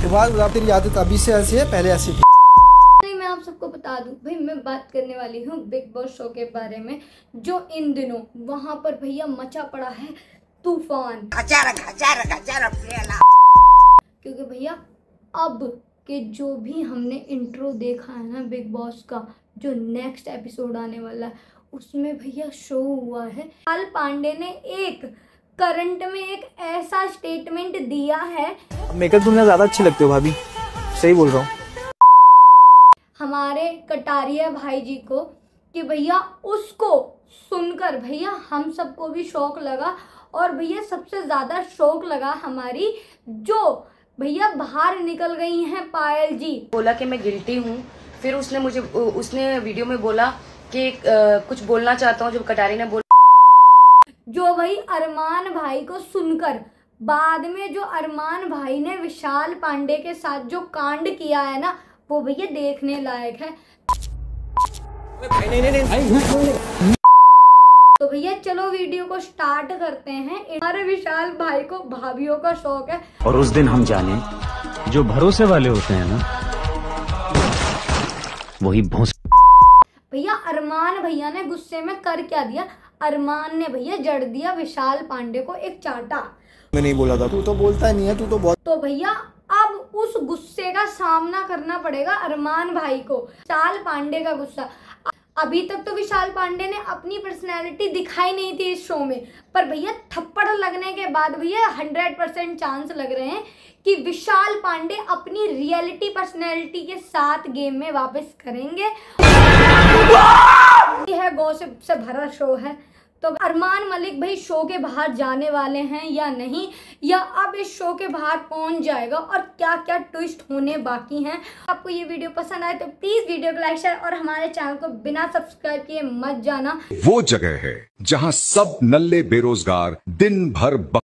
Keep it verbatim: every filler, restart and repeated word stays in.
बाद तेरी आदत अभी से ऐसी है, पहले ऐसी थी। नहीं, मैं आप सबको बता दूं भाई, मैं बात करने वाली हूँ बिग बॉस शो के बारे में, जो इन दिनों वहां पर भैया मचा पड़ा है तूफान। क्योंकि भैया अब के जो भी हमने इंट्रो देखा है ना बिग बॉस का, जो नेक्स्ट एपिसोड आने वाला है, उसमें भैया शो हुआ है। विशाल पांडे ने एक करंट में एक ऐसा स्टेटमेंट दिया है। मेकअप तुमने ज्यादा अच्छी लगती हो भाभी, सही बोल रहा हूँ। हमारे कटारिया भाई जी को, कि भैया उसको सुनकर भैया हम सबको भी शौक लगा। और भैया सबसे ज्यादा शौक लगा हमारी जो भैया बाहर निकल गई हैं पायल जी। बोला कि मैं गिल्टी हूँ, फिर उसने मुझे उसने वीडियो में बोला कि आ, कुछ बोलना चाहता हूँ, जब कटारी ने बोला, जो भाई अरमान भाई को सुनकर बाद में जो अरमान भाई ने विशाल पांडे के साथ जो कांड किया है ना, वो भैया देखने लायक है। नहीं, नहीं, नहीं। तो भैया चलो वीडियो को स्टार्ट करते हैं। हमारे विशाल भाई को भाभीियों का शौक है, और उस दिन हम जाने जो भरोसे वाले होते हैं ना, वही भोंस। भैया अरमान भैया ने गुस्से में कर क्या दिया, अरमान ने भैया जड़ दिया विशाल पांडे को एक चाटा। मैं नहीं बोला था, तू तो बोलता नहीं है, तू तो बहुत। तो भैया अब उस गुस्से का सामना करना पड़ेगा अरमान भाई को। विशाल पांडे का गुस्सा, अभी तक तो विशाल पांडे ने अपनी पर्सनैलिटी दिखाई नहीं थी इस शो में, पर भैया थप्पड़ लगने के बाद भैया हंड्रेड परसेंट चांस लग रहे हैं कि विशाल पांडे अपनी रियलिटी पर्सनैलिटी के साथ गेम में वापस करेंगे। यह गॉसिप से भरा शो है, तो अरमान मलिक भाई शो के बाहर जाने वाले हैं या नहीं, या अब इस शो के बाहर पहुंच जाएगा, और क्या क्या ट्विस्ट होने बाकी हैं। आपको ये वीडियो पसंद आए तो प्लीज वीडियो को लाइक शेयर और हमारे चैनल को बिना सब्सक्राइब किए मत जाना। वो जगह है जहां सब नल्ले बेरोजगार दिन भर